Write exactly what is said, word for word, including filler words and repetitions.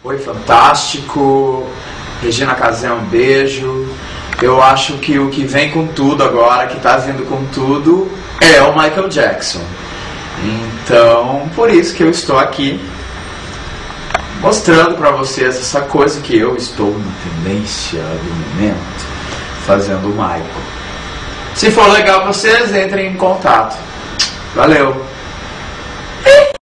Oi, fantástico. Regina Casé, um beijo. Eu acho que o que vem com tudo agora, que tá vindo com tudo, é o Michael Jackson. Então, por isso que eu estou aqui mostrando pra vocês essa coisa que eu estou na tendência do momento, fazendo o Michael. Se for legal pra vocês, entrem em contato. Valeu!